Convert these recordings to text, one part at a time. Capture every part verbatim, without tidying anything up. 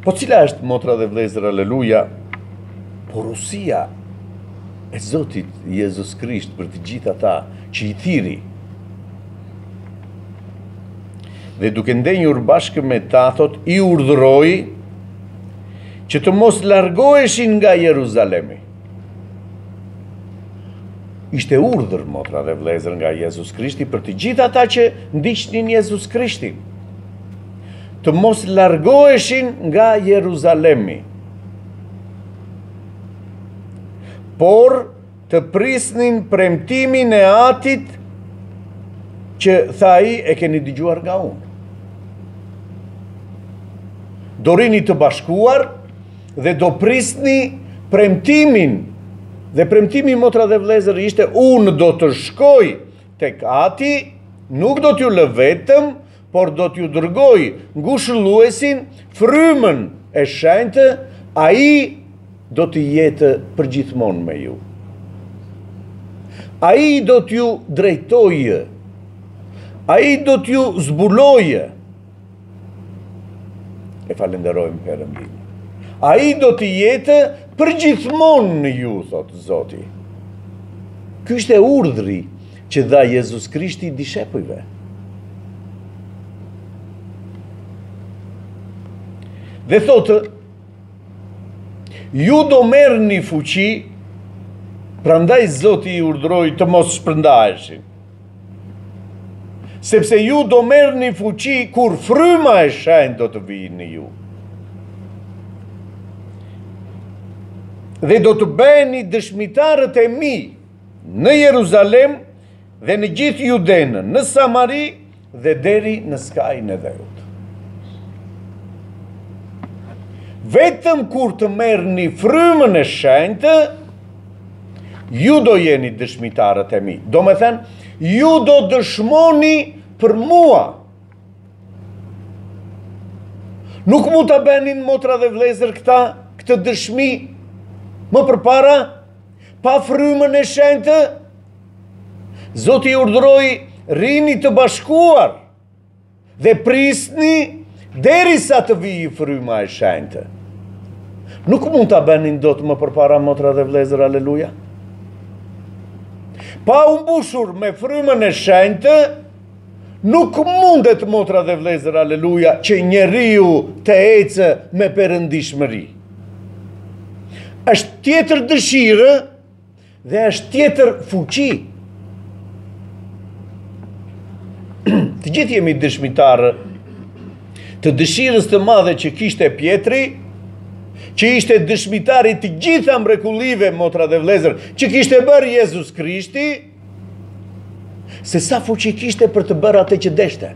Po cila është, motra dhe vlezër, aleluja, porosia e Zotit Jezus Krisht për të gjithë ata që i thiri. Dhe duke ndenjur bashkë me ta, thot, i urdhëroi që të mos largoheshin nga Jeruzalemi. Ishte urdhër, motra dhe vlezër, nga Jezus Krishti për të gjithë ata që ndiqnin Jezus Krishtin, të mos largoheshin nga Jeruzalemi, por të prisnin premtimin e Atit që tha ai, e keni dëgjuar nga unë. Do rini të bashkuar dhe do prisni premtimin. Dhe premtimi, motra dhe vlezër, ishte unë do të shkoj tek Ati, nuk do t'ju lë vetëm, por do t'ju dërgoj ngushëlluesin, frymën e shenjtë, ai do të jetë përgjithmonë me ju. Ai do t'ju drejtojë, ai do t'ju zbulojë. E falenderojmë Perëndin. Ai do të jetë përgjithmonë në ju, thotë Zoti. Ky është urdhri që dha Jezus Krishti dishepujve. Dhe thotë, ju do merrni fuqi, prandaj Zoti i urdhëroi të mos shpërndaheshin. Sepse ju do merrni fuqi kur fryma e shenjtë do të vijë në ju. Dhe do të bëheni dëshmitarët e mi në Jeruzalem dhe në gjithë Judenën, në Samari dhe deri në skajin e dheut. Vetëm kur të merrni frymën e shenjtë, ju do jeni dëshmitarët e mi. Do me thënë, ju do dëshmoni për mua. Nuk mund të bënin, motra dhe vlezër, këta, këtë dëshmi më përpara, pa frymën e shenjtë. Zoti urdhëroi, rini të bashkuar dhe prisni derisa të vijë fryma e shenjtë. Nuk mund të bënin dot më përpara, motra dhe vlezër, aleluja. Pa u mbushur me frymën e shenjtë, nuk mundet, motra dhe vlezër, aleluja, që njeriu të ecë me perëndishmëri. Është tjetër dëshirë dhe është tjetër fuqi. Të gjithë jemi dëshmitarë të dëshirës të madhe që kishte Pjetri, që ishte dëshmitari të gjitha mrekullive, motra dhe vlezër, që kishte bërë Jezus Krishti, se sa fuqi kishte për të bërë atë që deshte.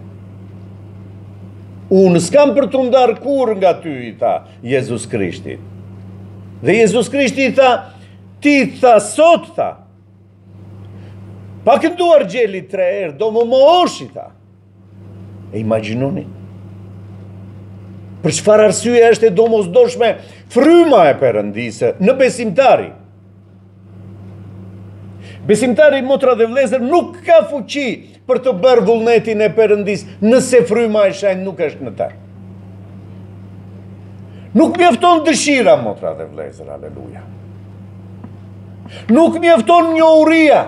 Unë s'kam për të ndarë kur nga ty, i tha Jezus Krishti. Dhe Jezus Krishti i tha, ti tha sot, tha, pa kënduar gjeli tre herë, do më mohosh, i tha. E imagjinoni, për çfarë arsye është e domosdoshme fryma e Perëndisë në besimtari. Besimtari, motra dhe vlezër, nuk ka fuqi për të bërë vullnetin e Perëndisë nëse fryma e shenjtë nuk është në ta. Nuk mjafton dëshira, motra dhe vlezër, aleluja. Nuk mjafton njohuria.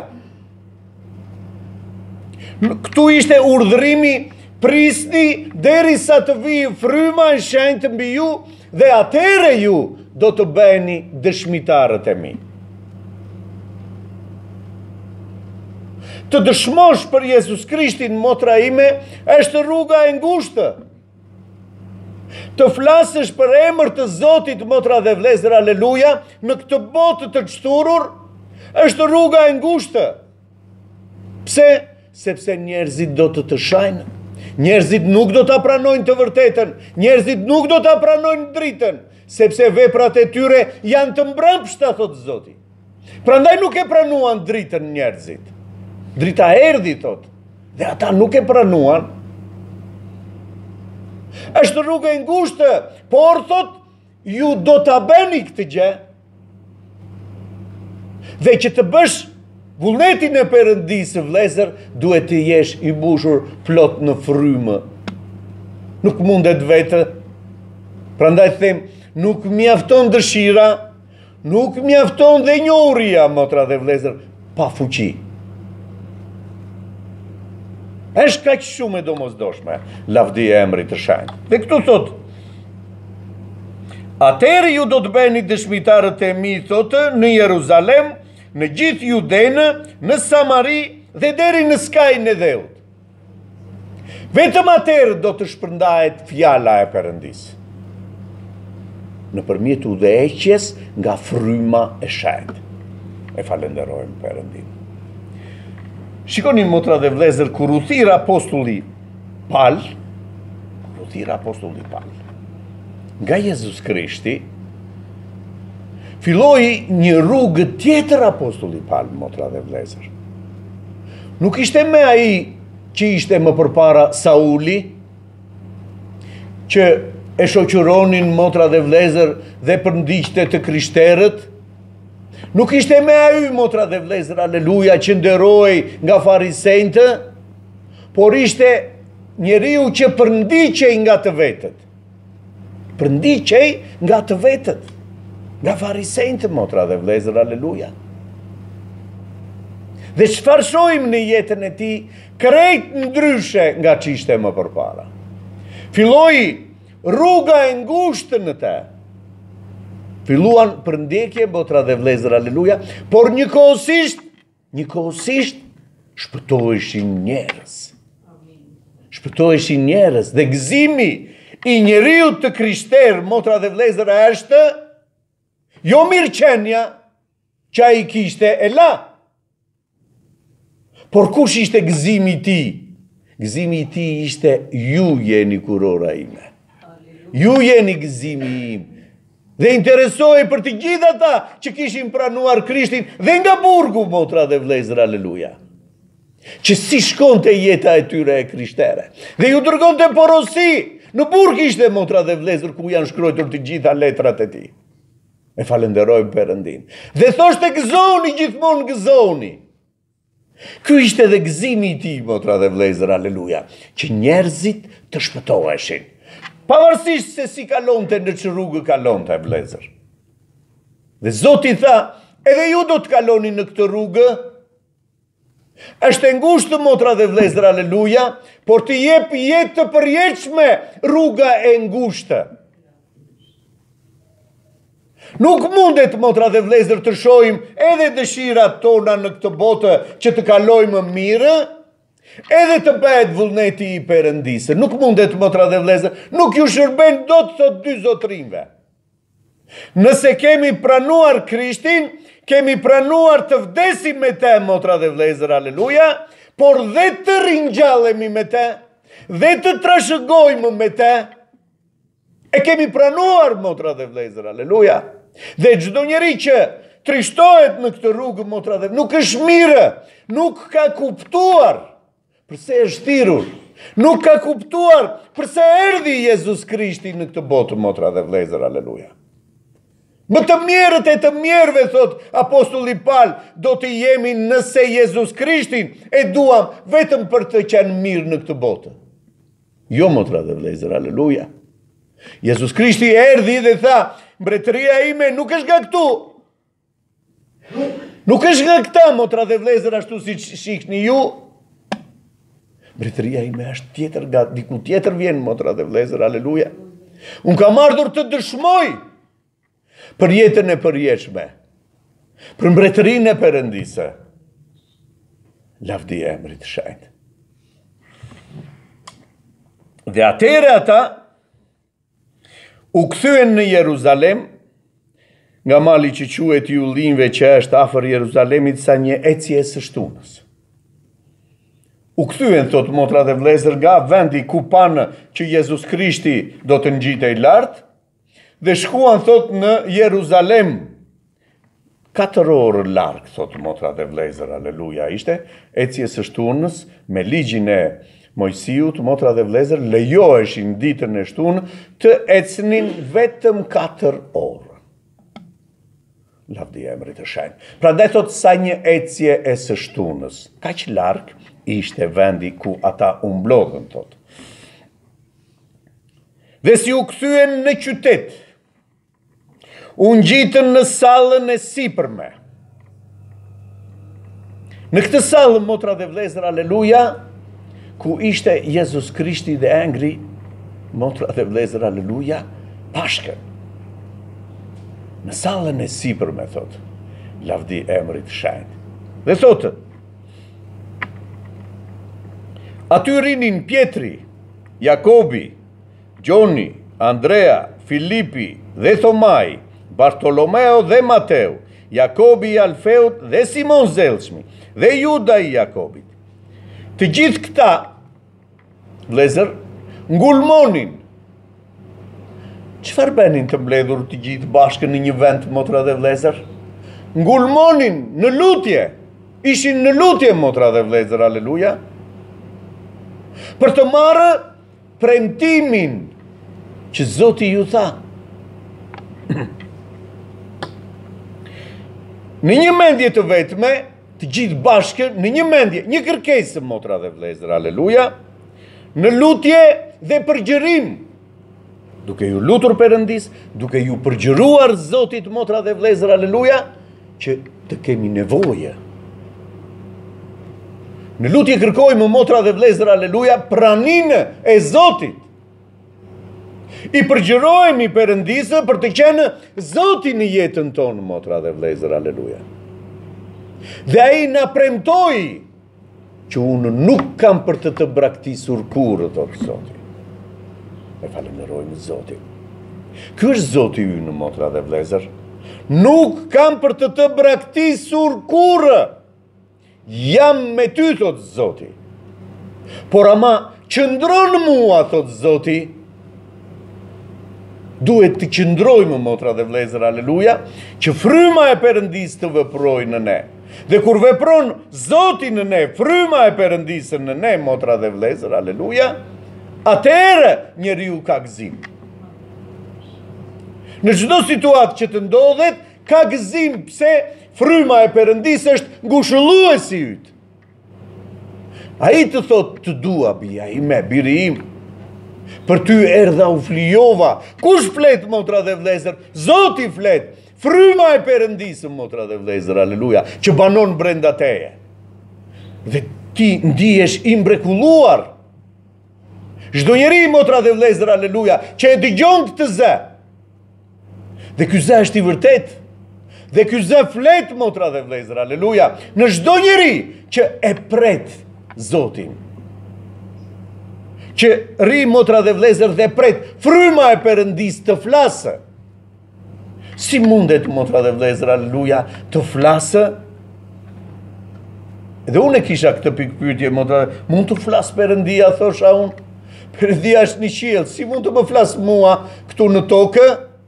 Këtu ishte urdhërimi, prisni derisa të vijë fryma e shenjtë mbi ju dhe atëherë ju do të bëheni dëshmitarët e mi. Të dëshmosh për Jezus Krishtin, motra ime, është rruga e ngushtë. Të flasësh për emër të Zotit, motra dhe vlezër, aleluja, në këtë botë të çturur, është rruga e ngushtë. Pse? Sepse njerëzit do të të shajnë. Njerëzit nuk do të pranojnë të vërtetën, njerëzit nuk do të pranojnë dritën, sepse veprat e tyre janë të mbrëmshta, thot Zoti. Prandaj nuk e pranuan dritën njerëzit. Drita erdhi, thot, dhe ata nuk e pranuan. Është rrugë e ngushtë, por thot, ju do ta bëni këtë gjë. Dhe që të bësh vullnetin e Perëndisë, vlezër, duhet të jesh i mbushur plot në frymë. Nuk mundet vetë, Prandaj them, nuk mjafton dëshira, nuk mjafton dhe njohuria, motra dhe vëllezër, pa fuqi. Është kaq shumë e domosdoshme, lavdia e emrit të shenjtë. Dhe këtu thot, atëherë ju do të bëheni dëshmitarët e mi, thotë, në Jeruzalem, në gjithë Judenë, në Samari dhe deri në skajin e dheut. Vetëm atëherë do të shpërndahet fjala e Perëndisë, nëpërmjet udhëheqjes nga fryma e shenjtë. E falenderojmë Perëndin. Shikoni motra dhe vëllezër, kur u thirr apostulli Paul, kur u thirr apostulli Paul nga Jezus Krishti, filloi një rrugë tjetër apostulli Paul, motra dhe vëllezër. Nuk ishte me ai që ishte më përpara Sauli, që e shoqëronin motra dhe vëllezër dhe përndiqte të krishterët. Nuk ishte me ai, motra dhe vëllezër, aleluja, që nderoi nga farisejtë, por ishte njeriu që përndiqej nga të vetët. Përndiqej nga të vetët, nga farisejtë, motra dhe vëllezër, aleluja. Dhe çfarë shohim në jetën e tij, krejt ndryshe nga ç'ishte më përpara. Filloi rruga e ngushtë në të. Filluan përndekje, motra dhe vëllezër, aleluja, por njëkohësisht, njëkohësisht shpëtoheshin njerëz. Shpëtoheshin njerëz dhe gëzimi i njeriu të krishter, motra dhe vëllezër, është jo mirëqenia që ai kishte e la. Por kush ishte gëzimi i tij? Gëzimi i tij ishte ju jeni kurora ime. Ju jeni gëzimi im. Dhe interesoi për të gjithë ata që kishin pranuar Krishtin dhe nga burgu, motra dhe vëllezër, aleluja. Që si shkonte jeta e tyre e krishtere. Dhe ju dërgonte porosi. Në burg ishte, motra dhe vëllezër, ku janë shkruar të gjitha letrat e tij. E falenderojmë Perëndin. Dhe thoshte gëzoni, gjithmonë gëzoni. Ky ishte dhe gëzimi i tij, motra dhe vëllezër, aleluja, që njerëzit të shpëtoheshin. Pavarësisht se si kalonte, në që rrugë kalonte, vëllezër. Dhe Zoti tha, edhe ju do të kaloni në këtë rrugë. Është e ngushtë, motra dhe vëllezër, aleluja, por të jep jetë të përjetshme rruga e ngushtë. Nuk mundet, motra dhe vëllezër, të shohim edhe dëshirat tona në këtë botë që të kalojmë mirë, edhe të bëhet vullneti i Perëndisë. Nuk mundet, motra dhe vëllezër, nuk ju shërben dot, thot dy zotrinve. Nëse kemi pranuar Krishtin, kemi pranuar të vdesim me te, motra dhe vëllezër, aleluja, por dhe të ringjallemi me te, dhe të trashëgojmë me te, e kemi pranuar, motra dhe vëllezër, aleluja. Dhe çdo njeri që trishtohet në këtë rrugë, motra dhe, nuk është mirë, nuk ka kuptuar përse është thirrur, nuk ka kuptuar përse erdhi Jezus Krishti në këtë botë, motra dhe vëllezër, aleluja. Më të mjerët e të mjerëve, thot apostulli Paul, do të jemi nëse Jezus Krishtin e duam vetëm për të qenë mirë në këtë botë. Jo, motra dhe vëllezër, aleluja. Jezus Krishti erdhi dhe tha, mbretëria ime nuk është nga këtu. Nuk është nga këta, motra dhe vëllezër, ashtu si shihni ju. Mbretëria ime është tjetër, nga diku tjetër vjen, motra dhe vëllezër, aleluja. Unë kam ardhur të dëshmoj për jetën e përjetshme, për mbretërinë e Perëndisë. Lavdia e emrit të shenjtë. Dhe atëherë ata u kthyen në Jeruzalem, nga mali që quhet i ullinjve që është afër Jeruzalemit, sa një ecje së shtunës. U kthyen, thot motra dhe vëllezër, nga vendi ku panë që Jezus Krishti do të ngjitej lart, dhe shkuan, thot, në Jeruzalem. Katër orë larg, thot motra dhe vëllezër, aleluja, ishte ecje së shtunës me ligjin e Mojsiut, motra dhe vëllezër, lejoheshin ditën e shtunë të ecnin vetëm katër orë. Lavdia e emrit të shenjtë. Prandaj thot sa një ecje e së shtunës. Kaq larg ishte vendi ku ata u mblodhën, thot. Dhe si u kthyen në qytet, u ngjitën në sallën e sipërme. Në këtë sallë, motra dhe vlezër, aleluja, ku ishte Jezus Krishti dhe engri, motra dhe vlezër, aleluja, pashkë. Në sallën e sipërme, thotë, lavdi emrit shenjtë. Dhe thotë, aty rinin Pjetri, Jakobi, Gjoni, Andrea, Filipi dhe Thomai, Bartolomeo dhe Mateu, Jakobi i Alfeut dhe Simon Zelshmi, dhe Juda i Jakobit. Të gjithë këta, vlezër, ngulmonin. Çfarë bënin të mbledhur të gjithë bashkë në një vend, motra dhe vlezër? Ngulmonin në lutje. Ishin në lutje, motra dhe vlezër, aleluja. Për të marrë premtimin që Zoti ju tha. Në një mendje të vetme, të gjithë bashkë, në një mendje, një kërkesë, motra dhe vlezër, aleluja, në lutje dhe përgjërim, duke ju lutur Perëndis, duke ju përgjëruar Zotit, motra dhe vlezër, aleluja, që të kemi nevoje. Në lutje kërkojmë, motra dhe vlezër, aleluja, praninë e Zotit. I përgjërojmë i Perëndisë për të qenë Zoti në jetën tonë, motra dhe vlezër, aleluja. Dhe ai na premtoi që unë nuk kam për të të braktisur kurrë, thotë Zoti. E falenderojmë Zotin. Ky është Zoti ynë, motra dhe vlezër. Nuk kam për të të braktisur kurrë. Jam me ty, thotë Zoti. Por ama qëndron mua, thotë Zoti. Duhet të qëndrojmë, motra dhe vlezër, aleluja, që fryma e Perëndisë të veprojë në ne. Dhe kur vepron Zoti në ne, fryma e Perëndisë në ne, motra dhe vlezër, aleluja, atëherë njeriu ka gëzim. Në çdo situatë që të ndodhet, ka gëzim, pse fryma e Perëndisë është ngushëlluesi yt. Ai të thotë, të dua bia ime, biri im. Për ty erdha u flijova. Kush flet, motra dhe vlezër? Zoti flet. Fryma e Perëndisë, motra dhe vlezër, aleluja, që banon brenda teje. Dhe ti ndihesh i mrekulluar. Çdo njeri, motra dhe vlezër, aleluja, që e dëgjon këtë zë. Dhe ky zë është i vërtet. Dhe ky zë flet, motra dhe vlezër, aleluja, në çdo njeri që e pret Zotin. Që ri, motra dhe vlezër, dhe pret fryma e Perëndisë të flasë. Si mundet, motra dhe vlezër, aleluja, të flasë? Dhe unë e kisha këtë pikpyetje, motra, mund të flasë Perëndia, thosha unë? Perëndia është në qiell, si mund të më flasë mua këtu në tokë?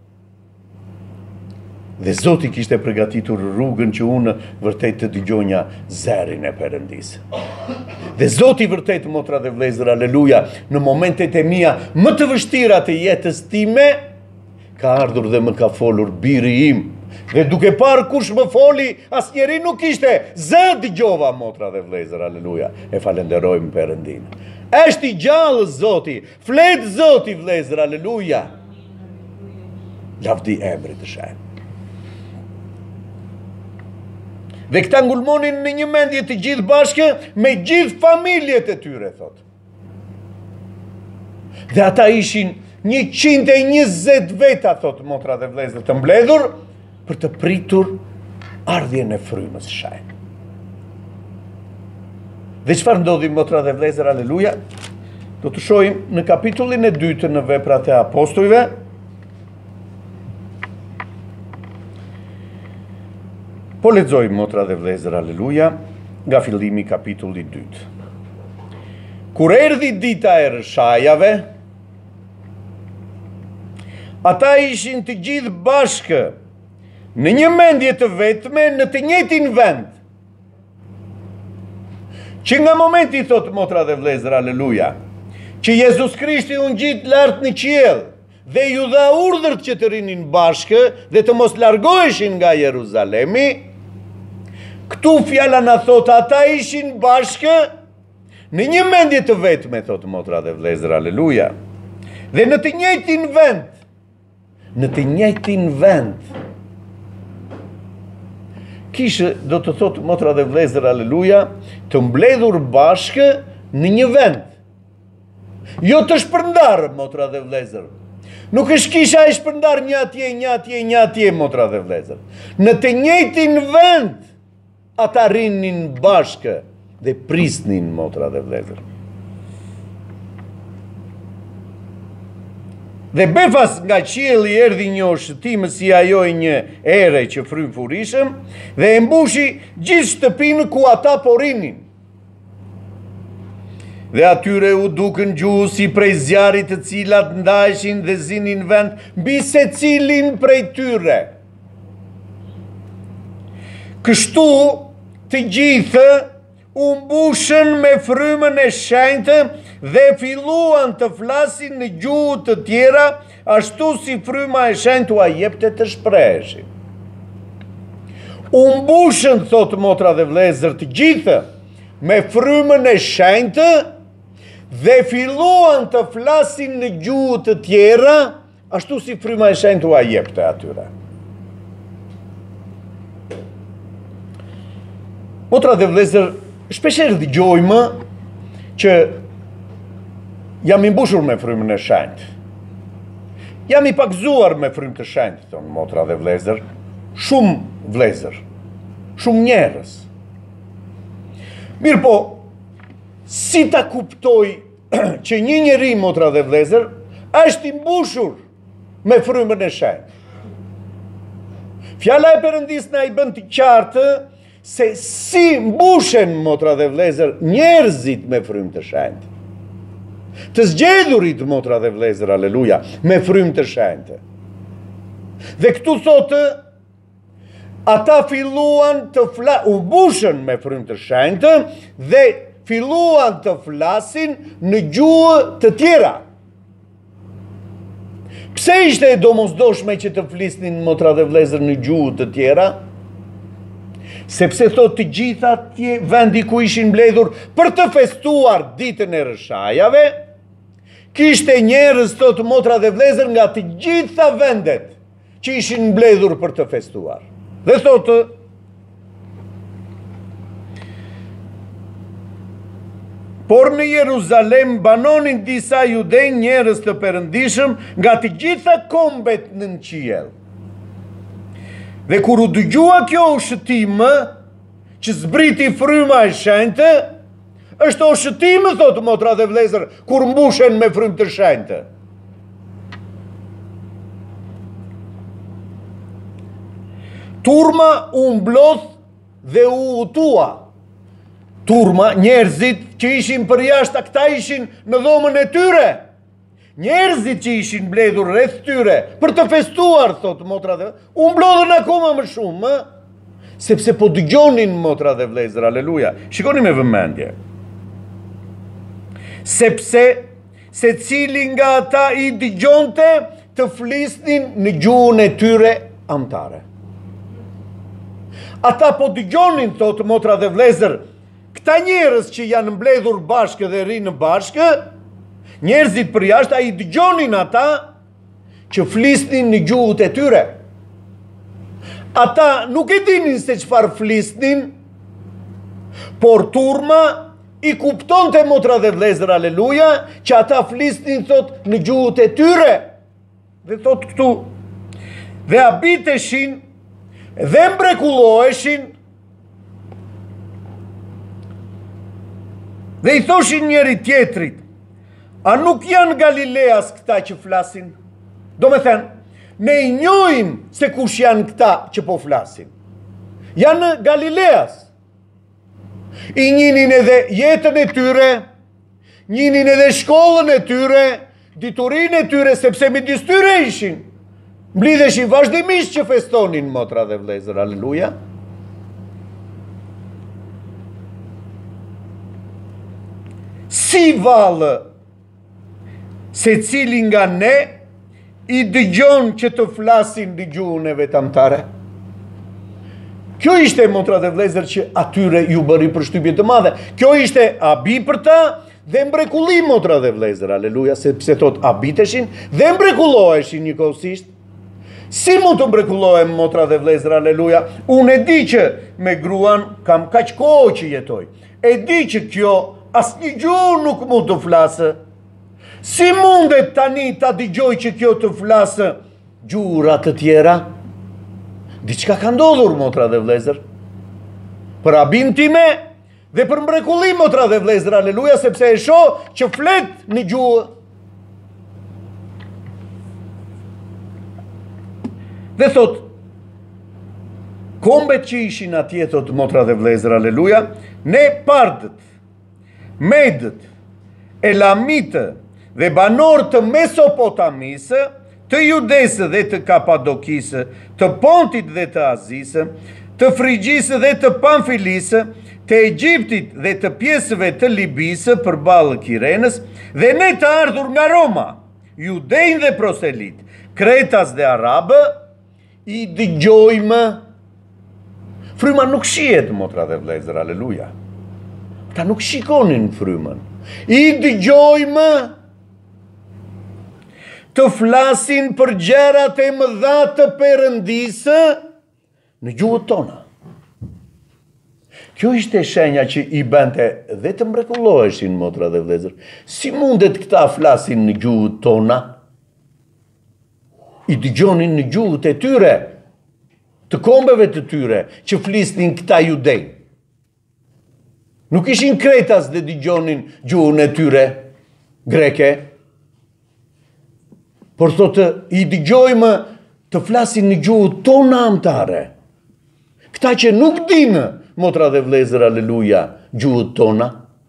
Dhe Zoti kishte përgatitur rrugën që unë vërtet të dëgjonja zërin e Perëndisë. Dhe Zoti vërtet, motra dhe vlezër, aleluja, në momentet e mia më të vështira të jetës time, ka ardhur dhe më ka folur biri im. Dhe duke parë kush më foli, asnjëri nuk ishte. Zë dëgjova, motra dhe vlezër, aleluja. E falenderojmë Perëndin. Është i gjallë Zoti, flet Zoti, vlezër, aleluja. Lavdi emrit të shenjtë. Dhe këta ngulmonin në një mendje të gjithë bashkë me gjithë familjet e tyre, thot. Dhe ata ishin njëqind e njëzet veta, thot, motra dhe vlezër, të mbledhur për të pritur ardhjen e frymës shenjtë. Dhe çfarë ndodhi, motra dhe vlezër, aleluja? Do të shohim në kapitullin e dytë në Veprat e Apostujve. Po lexojmë, motra dhe vlezër, aleluja, nga fillimi kapitulli dytë. Kur erdhi dita e rëshajave, ata ishin të gjithë bashkë në një mendje të vetme në të njëjtin vend. Që nga momenti, thot, motra dhe vlezër, aleluja, që Jezus Krishti u ngjit lart në qiell dhe ju dha urdhër që të rinin bashkë dhe të mos largoheshin nga Jeruzalemi, këtu fjala na thot, ata ishin bashkë në një mendje të vetme, thot, motra dhe vlezër, aleluja. Dhe në të njëjtin vend, në të njëjtin vend, kishë, do të thotë motra dhe vlezër, aleluja, të mbledhur bashkë në një vend. Jo të shpërndarë, motra dhe vlezër. Nuk është kisha e shpërndarë një atje, një atje, një atje, motra dhe vlezër. Në të njëjtin vend, ata rinin bashkë dhe prisnin, motra dhe vlezër. Dhe befas nga qielli erdhi një shëtim si ajo e një ere që frym furishëm dhe e mbushi gjithë shtëpinë ku ata po rinin. Dhe atyre u dukën gjusi prej zjarit të cilat ndajshin dhe zinin vend mbi se cilin prej tyre. Kështu të gjithë u mbushën me frymën e shenjtë dhe filluan të flasin në gjuhë të tjera, ashtu si fryma e shenjtë ua jepte të shpreheshin. U mbushën, thotë motra dhe vlezër, të gjithë me frymën e shenjtë dhe filluan të flasin në gjuhë të tjera, ashtu si fryma e shenjtë ua jepte atyre. Motra dhe vlezër, shpesher dëgjojmë që jam i mbushur me frymën e shenjtë. Jam i pakzuar me frymë të shenjtë, thonë motra dhe vlezër. Shumë vlezër, shumë njerëz. Mirë po, si ta kuptoj që një njeri, motra dhe vlezër, është i mbushur me frymën e shenjtë? Fjala e Perëndis na i bën të qartë se si mbushen, motra dhe vlezër, njerëzit me frymë të shenjtë. Të zgjedhurit, motra dhe vlezër, aleluja, me frymë të shenjtë. Dhe këtu thotë, ata filluan të flasin, u mbushën me frymë të shenjtë dhe filluan të flasin në gjuhë të tjera. Pse ishte e domosdoshme që të flisnin, motra dhe vlezër, në gjuhë të tjera? Sepse thot të gjitha tje vendi ku ishin mbledhur për të festuar ditën e rëshajave, kishte njerëz, thot motra dhe vlezër, nga të gjitha vendet që ishin mbledhur për të festuar. Dhe thotë, por në Jeruzalem banonin disa judej njerëz të perëndishëm nga të gjitha kombet nën qiell. Dhe kur u dëgjua kjo ushëtim që zbriti fryma e shenjtë, është ushëtim, thotë motra dhe vlezër, kur mbushen me frymë të shenjtë. Turma u mblodh dhe u utua. Turma, njerëzit që ishin për jashtë, këta ishin në dhomën e tyre. Njerëzit që ishin mbledhur rreth tyre për të festuar, thotë motra dhe vlezër, u mblodhën akoma më shumë, sepse po dëgjonin, motra dhe vlezër, aleluja. Shikoni me vëmendje. Sepse se cili nga ata i dëgjonte të flisnin në gjuhën e tyre amtare. Ata po dëgjonin, thotë motra dhe vlezër, këta njerëz që janë mbledhur bashkë dhe rinë bashkë, njerëzit për jashtë, a i dëgjonin ata që flisnin në gjuhët e tyre. Ata nuk e dinin se çfarë flisnin, por turma i kupton të motra dhe vlezër, aleluja, që ata flisnin, thot, në gjuhët e tyre. Dhe thot këtu, dhe abiteshin, dhe mrekulloheshin, dhe i thoshin njeri tjetrit, a nuk janë Galileas këta që flasin? Do me thënë, ne i njohim se kush janë këta që po flasin. Janë Galileas. I njinin edhe jetën e tyre, njinin edhe shkollën e tyre, diturin e tyre, sepse midis tyre ishin. Mblidheshin vazhdimisht që festonin, motra dhe vlezër, aleluja. Si vallë, se cili nga ne i dëgjon që të flasin në gjuhën e vetamtare. Kjo ishte, motra dhe vlezër, që atyre ju bëri përshtypje të madhe. Kjo ishte abi për ta dhe mbrekullim motra dhe vlezër, aleluja, sepse thot abiteshin dhe mbrekulloheshin njëkohësisht. Si mund të mbrekullohem motra dhe vlezër, aleluja? Unë e di që me gruan kam kaq kohë që jetoj. E di që kjo asnjë gjuhë nuk mund të flasë. Si mundet tani ta dëgjoj që kjo të flasë gjura të tjera? Diçka ka ndodhur motra dhe vlezër. Për abin time dhe për mbrekullim motra dhe vlezër, aleluja, sepse e shoh që flet në gjuhë. Dhe thot, kombet që ishin atje, thot motra dhe vlezër, aleluja, ne pardët, medët, elamitë dhe banor të Mesopotamisë, të Judesë dhe të Kapadokisë, të Pontit dhe të Azisë, të Frigjisë dhe të Pamfilisë, të Egjiptit dhe të pjesëve të Libisë përballë Kirenës, dhe ne të ardhur nga Roma, Judejnë dhe proselit, Kretas dhe Arabë, i dëgjojmë. Fryma nuk shihet, motra dhe vlezër, aleluja. Ta nuk shikonin frymën. I dëgjojmë të flasin për gjërat e mëdha të Perëndisë në gjuhët tona. Kjo ishte shenja që i bente dhe të mrekulloheshin, motra dhe vlezër. Si mundet këta flasin në gjuhët tona? I dëgjonin në gjuhët e tyre, të kombeve të tyre, që flisnin këta judej. Nuk ishin kretas dhe dëgjonin gjuhën e tyre, greke, por thotë, i dëgjojmë të flasin në gjuhët tona amtare. Këta që nuk dinë, motra dhe vlezër, aleluja, gjuhët tona.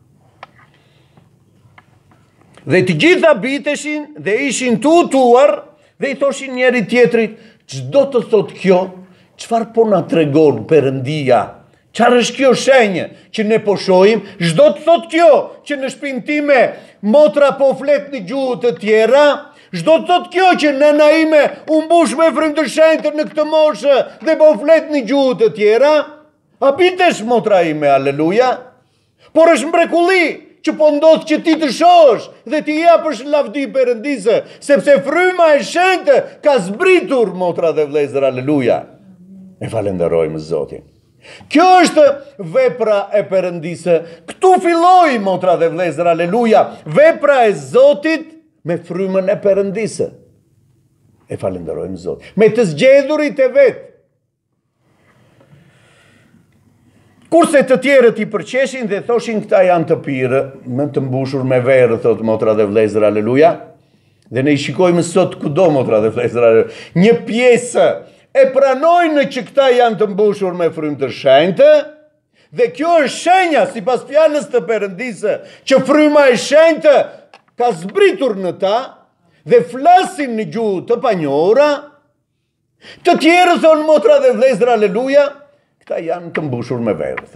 Dhe të gjitha biteshin dhe ishin të utuar, dhe i thoshin njeri tjetrit, çdo të thot kjo, çfarë po na tregon Perëndia? Çfarë është kjo shenjë që ne po shohim? Çdo të thot kjo që në shtëpinë time motra po flet në gjuhë të tjera, çdo të thot kjo që nëna ime u mbush me frymë të shenjtë në këtë moshë dhe po flet në gjuhë të tjera, a bitesh motra ime, aleluja? Por është mrekulli që po ndodh që ti të shohësh dhe ti japësh lavdi Perëndisë, sepse fryma e shenjtë ka zbritur, motra dhe vlezër, aleluja. E falenderojmë Zotin. Kjo është vepra e Perëndisë. Këtu filloi, motra dhe vlezër, aleluja, vepra e Zotit me frymën e Perëndisë. E falenderojmë Zotin. Me të zgjedhurit e vet. Kurse të tjerët i përqeshin dhe thoshin këta janë të pirë, më të mbushur me verë, thot motra dhe vlezër, aleluja. Dhe ne i shikojmë sot kudo, motra dhe vlezër, aleluja. Një pjesë e pranojnë që këta janë të mbushur me frymë të shenjtë, dhe kjo është shenja, sipas fjalës të Perëndisë, që fryma e shenjtë ka zbritur në ta dhe flasin në gjuhë të panjohura. Të tjerë thonë, motra dhe vlezër, aleluja, këta janë të mbushur me verë.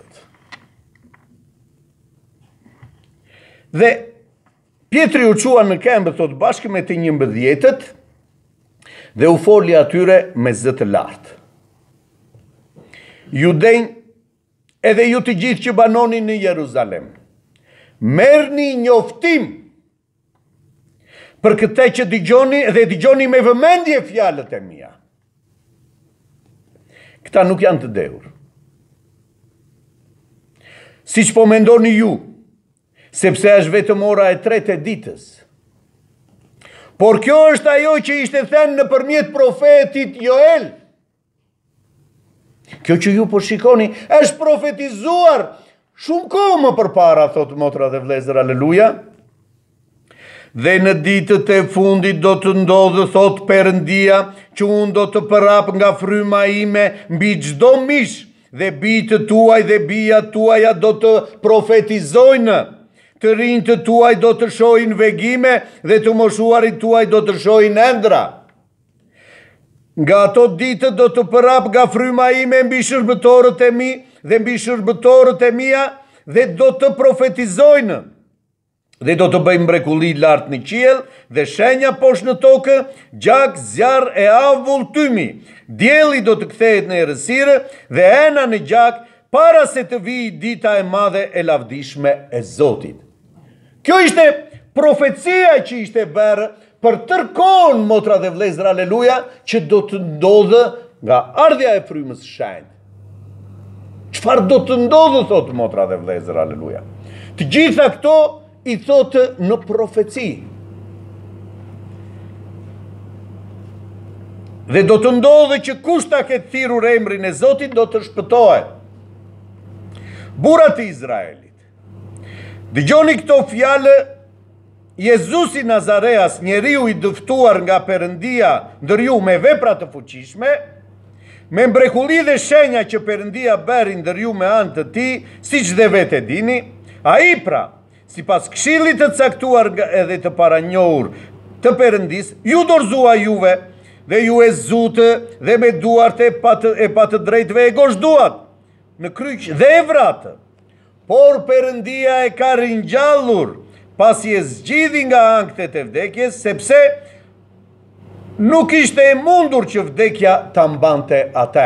Dhe Pjetri u qua në këmbë, thot, bashkë me të njëmbëdhjetët, dhe u foli atyre me zë të lartë. Judejnë, edhe ju të gjithë që banonin në Jeruzalem, merrni njoftim për këtë që dëgjoni dhe dëgjoni me vëmendje fjalët e mia. Këta nuk janë të dehur. Siç po mendoni ju, sepse është vetëm ora e tretë e ditës. Por kjo është ajo që ishte thënë nëpërmjet profetit Joel. Kjo që ju po shikoni është profetizuar shumë kohë më përpara, thot motra dhe vlezër, aleluja. Dhe në ditët e fundit do të ndodhë, thot Perëndia, që unë do të përrap nga fryma ime mbi çdo mish, dhe bitë tuaj dhe bija tuaja do të profetizojnë, të rinjtë të tuaj do të shohin vegime dhe të moshuarit tuaj do të shohin ëndra. Nga ato ditë do të përrap nga fryma ime mbi shërbëtorët e mi dhe mbi shërbëtorët e mia dhe do të profetizojnë. Dhe do të bëjmë mrekulli lartë në qiell dhe shenja poshtë në tokë, gjak, zjarr e avull tymi. Dielli do të kthehet në errësirë dhe ena në gjak, para se të vijë dita e madhe e lavdishme e Zotit. Kjo ishte profecia që ishte bërë për tërkon, motra dhe vlezër, aleluja, që do të ndodhë nga ardhja e frymës së shenjtë. Çfarë do të ndodhë, thotë motra dhe vlezër, aleluja. Të gjitha këto i thotë në profeci. Dhe do të ndodhë që kush ta ketë thirrur emrin e Zotit do të shpëtohet. Burrat e Izraelit, dëgjoni këto fjalë. Jezusi Nazareas, njeriu i dëftuar nga Perëndia ndër ju me vepra të fuqishme, me mrekulli dhe shenja që Perëndia bëri ndër ju me anë të tij, siç dhe vetë dini, ai pra, sipas këshillit të caktuar edhe të paranjohur të Perëndis, ju dorëzua juve dhe ju e zutë dhe me duart e patë e patë drejtëve e gozhduat në kryq dhe e vratë. Por Perëndia e ka ringjallur pasi e zgjidhi nga anktet e vdekjes, sepse nuk ishte e mundur që vdekja ta mbante atë.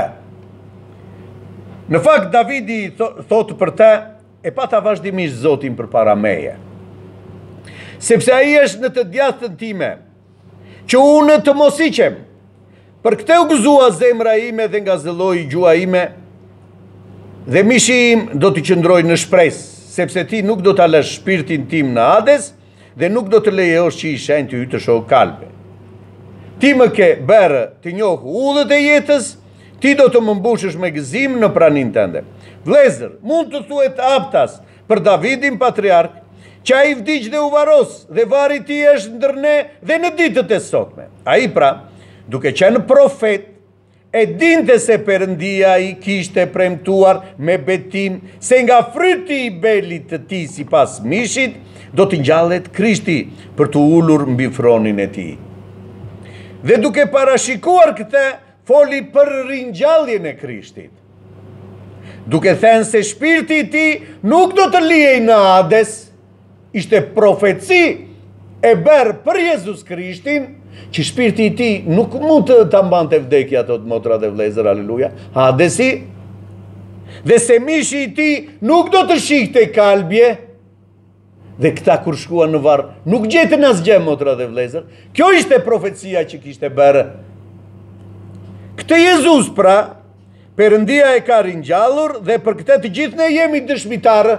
Në fakt, Davidi thotë për te, e pata vazhdimisht Zotin përpara meje. Sepse ai është në të djathtën time, që unë të mos iqem. Për këtë u gëzua zemra ime dhe nga zëlloi gjua ime, dhe mishi im do të qëndroj në shpresë, sepse ti nuk do të lësh shpirtin tim në Hades dhe nuk do të lejosh që i shenjtë ty të shoh kalbe. Ti më ke bërë të njoh udhët e jetës, ti do të më mbushësh me gëzim në praninë tënde. Vlezër, mund të thuhet aptas për Davidin patriark, që ai vdiq dhe u varos, dhe vari i tij është ndër ne dhe në ditët e sotme. Ai pra, duke qenë profet, e dinte se Perëndia i kishte premtuar me betim se nga fryti i belit të tij sipas mishit do të ngjallet Krishti për të ulur mbi fronin e tij. Dhe duke parashikuar këtë, foli për ringjalljen e Krishtit. Duke thënë se shpirti i tij nuk do të lihej në Hades, ishte profeci e bërë për Jezus Krishtin, që shpirti i tij nuk mund të ta mbante vdekja, thot motra dhe vlezër, aleluja, Hadesi, dhe se mishi i tij nuk do të shihte kalbje, dhe këta kur shkuan në varr nuk gjetën asgjë, motra dhe vlezër. Kjo ishte profecia që kishte bërë. Këtë Jezus pra, Perëndia e ka ringjallur dhe për këtë të gjithë ne jemi dëshmitarë.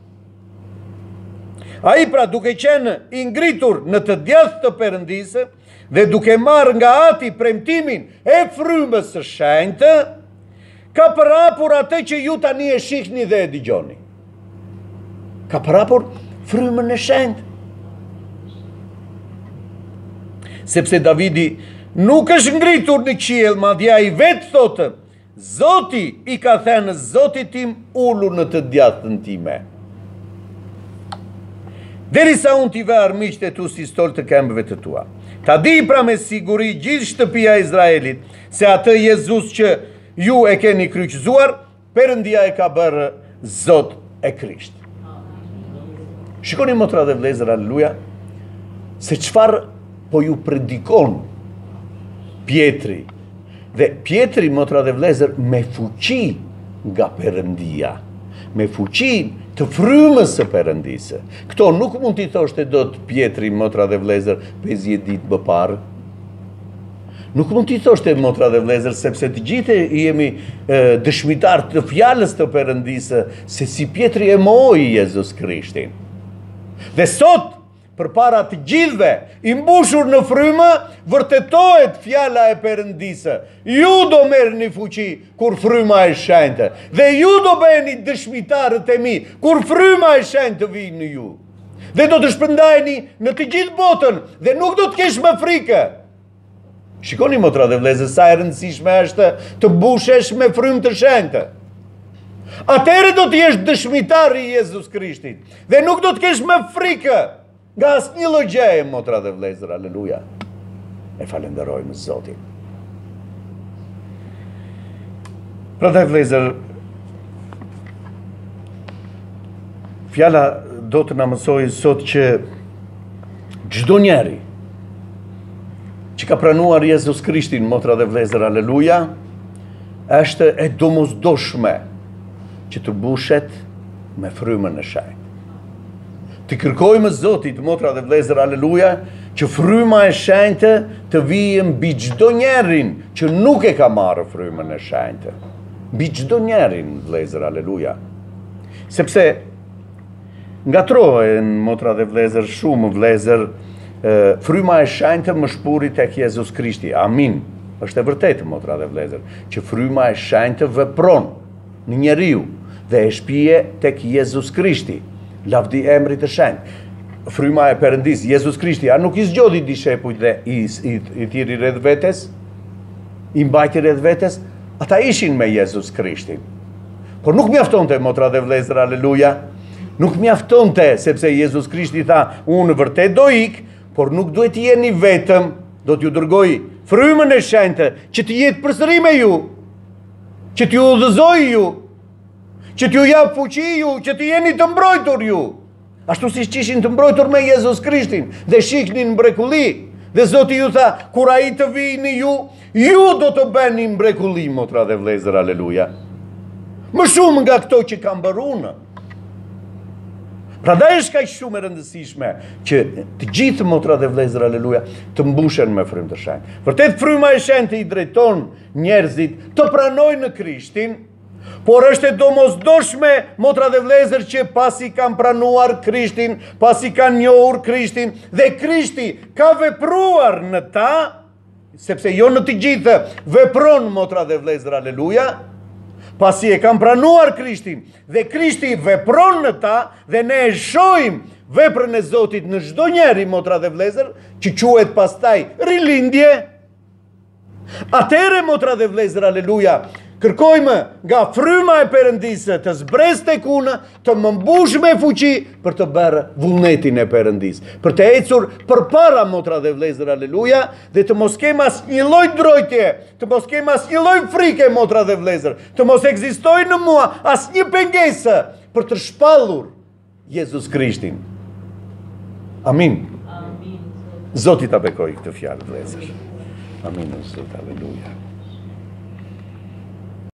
Ai pra, duke qenë i ngritur në të djathtë të Perëndisë dhe duke marrë nga ati premtimin e frymës së shenjtë, ka përhapur atë që ju tani e shihni dhe e dëgjoni. Ka përhapur frymën e shenjtë. Sepse Davidi nuk është ngritur në qiell, madje ai vetë thotë, Zoti i ka thënë Zotit tim, ulu në të djathtën time. Derisa unë t'i ve armiqtë e tu si stol të këmbëve të tua. Ta di pra me siguri gjithë shtëpia e Izraelit, se atë Jezus që ju e keni kryqëzuar, Perëndia e ka bërë Zot e Krisht. Shikoni motra dhe vlezër, aleluja, se çfarë po ju predikon Pietri. Dhe Pietri, motra dhe vlezër, me fuqi nga Perëndia, me fuqi të frymës së Perëndisë. Këto nuk mund t'i thoshte dot Pietri, motra dhe vlezër, pesëdhjetë ditë më parë. Nuk mund t'i thoshte, motra dhe vlezër, sepse të gjithë jemi e, dëshmitar të fjalës të Perëndisë, se si Pietri e mohoi Jezus Krishtin. Dhe sot, përpara të gjithëve, i mbushur në frymë, vërtetohet fjala e Perëndisë. Ju do merrni fuqi kur fryma e shenjtë, dhe ju do bëheni dëshmitarët e mi kur fryma e shenjtë vijë në ju. Dhe do të shpërndajeni në të gjithë botën dhe nuk do të kesh më frikë. Shikoni motra dhe vlezër, sa e rëndësishme është të mbushesh me frymë të shenjtë. Atëherë do të jesh dëshmitar i Jezus Krishtit dhe nuk do të kesh më frikë nga asnjë lloj gjëje, motra dhe vlezër, aleluja. E falenderojmë Zotin. Prandaj vlezër, fjala do të na mësojë sot që çdo njeri që ka pranuar Jezus Krishtin, motra dhe vlezër, aleluja, është e domosdoshme që të mbushet me frymën e shenjtë. Të kërkojmë Zotit, motra dhe vlezër, aleluja, që fryma e shenjtë të vijë mbi çdo njerin që nuk e ka marrë frymën e shenjtë. Mbi çdo njerin, vlezër, aleluja. Sepse ngatrohen, motra dhe vlezër, shumë vlezër, fryma e shenjtë më shpuri tek Jezus Krishti. Amin. Është e vërtetë, motra dhe vlezër, që fryma e shenjtë vepron në njeriu dhe e shpije tek Jezus Krishti. Lavdi emri të shenjtë. Fryma e Perëndis, Jezus Krishti, a nuk i zgjodhi dishepujt dhe i, i, i tiri rreth vetes? I mbajti rreth vetes? Ata ishin me Jezus Krishtin. Por nuk mjaftonte, motra dhe vlezër, aleluja. Nuk mjaftonte, sepse Jezus Krishti tha, unë vërtet do ik, por nuk duhet të jeni vetëm, do t'ju dërgoj frymën e shenjtë, që të jetë përsëri me ju, që t'ju udhëzoj ju, që t'ju jap fuqi ju, që të jeni të mbrojtur ju. Ashtu si që ishin të mbrojtur me Jezus Krishtin, dhe shiknin mrekulli, dhe Zoti ju tha, kur ai të vini ju, ju do të bëni mrekulli, motra dhe vlezër, aleluja. Më shumë nga këto që kam bërë. Pra da është ka shumë e rëndësishme që të gjithë, motra dhe vlezër, aleluja, të mbushen me frymë të shenjtë. Vërtet fryma e shenjtë i drejton njerëzit të pranojnë në Krishtin, por është e domosdoshme, motra dhe vlezër, që pasi kanë pranuar Krishtin, pasi kanë njohur Krishtin, dhe Krishti ka vepruar në ta, sepse jo në të gjithë vepron, motra dhe vlezër, aleluja, pasi e kanë pranuar Krishtin, dhe Krishti vepron në ta, dhe ne e shohim veprën e Zotit në çdo njeri, motra dhe vlezër, që quhet pastaj rilindje. Atëre, motra dhe vlezër, aleluja, kërkojmë nga fryma e Perëndisë të zbres tek unë, të më mbush me fuqi për të bërë vullnetin e Perëndisë, për të ecur përpara, motra dhe vlezër, aleluja, dhe të mos kem asnjë lloj drojtje, të mos kem asnjë lloj frike, motra dhe vlezër, të mos ekzistojë në mua asnjë pengesë për të shpallur Jezus Krishtin. Amin. Amin. Zoti ta bekoj këtë fjalë, vlezër. Amin, Zot, aleluja.